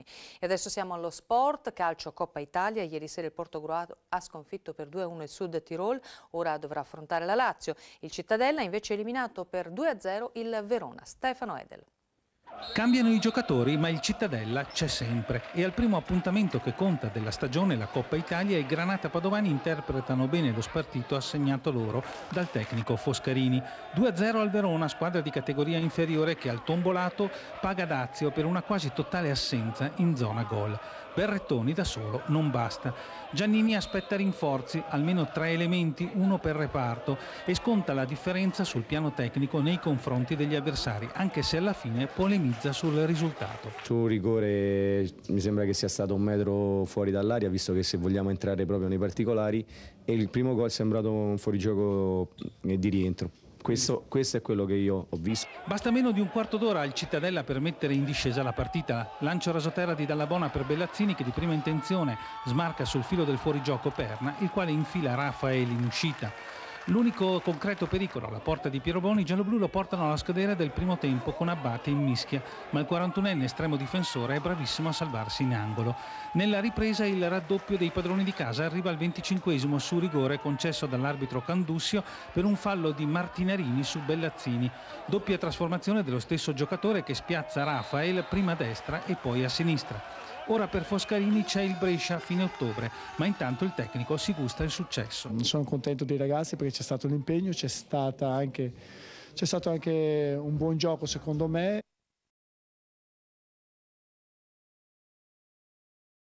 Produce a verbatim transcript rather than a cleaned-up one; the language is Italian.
E adesso siamo allo sport, calcio Coppa Italia. Ieri sera il Portogruaro ha sconfitto per due a uno il Sud Tirol, ora dovrà affrontare la Lazio. Il Cittadella ha invece eliminato per due a zero il Verona. Stefano Edel. Cambiano i giocatori, ma il Cittadella c'è sempre e al primo appuntamento che conta della stagione, la Coppa Italia, i Granata Padovani interpretano bene lo spartito assegnato loro dal tecnico Foscarini. due a zero al Verona, squadra di categoria inferiore che al tombolato paga dazio per una quasi totale assenza in zona gol. Berrettoni da solo non basta. Giannini aspetta rinforzi, almeno tre elementi, uno per reparto, e sconta la differenza sul piano tecnico nei confronti degli avversari, anche se alla fine polemizza sul risultato. Su rigore mi sembra che sia stato un metro fuori dall'aria, visto che se vogliamo entrare proprio nei particolari, e il primo gol è sembrato un fuorigioco di rientro. Questo, questo è quello che io ho visto. Basta meno di un quarto d'ora al Cittadella per mettere in discesa la partita. Lancio rasoterra di Dallabona per Bellazzini, che di prima intenzione smarca sul filo del fuorigioco Perna, il quale infila Raffaele in uscita. L'unico concreto pericolo alla porta di Piero Boni, i gialloblu lo portano alla scadere del primo tempo con Abbate in mischia, ma il quarantunenne estremo difensore è bravissimo a salvarsi in angolo. Nella ripresa il raddoppio dei padroni di casa arriva al venticinquesimo su rigore concesso dall'arbitro Candussio per un fallo di Martinarini su Bellazzini. Doppia trasformazione dello stesso giocatore che spiazza Rafael prima a destra e poi a sinistra. Ora per Foscarini c'è il Brescia a fine ottobre, ma intanto il tecnico si gusta il successo. Sono contento dei ragazzi perché c'è stato l'impegno, c'è stata anche, c'è stato anche un buon gioco secondo me.